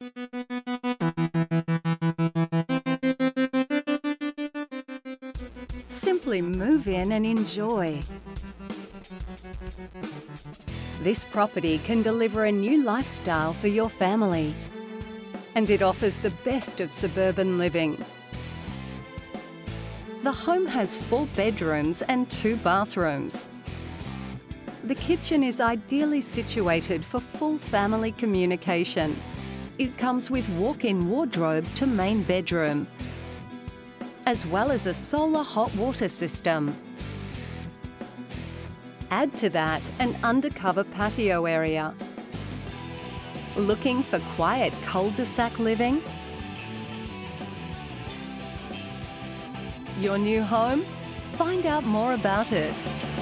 Simply move in and enjoy. This property can deliver a new lifestyle for your family, and it offers the best of suburban living. The home has 4 bedrooms and 2 bathrooms. The kitchen is ideally situated for full family communication. It comes with walk-in wardrobe to main bedroom, as well as a solar hot water system. Add to that an undercover patio area. Looking for quiet cul-de-sac living? Your new home? Find out more about it.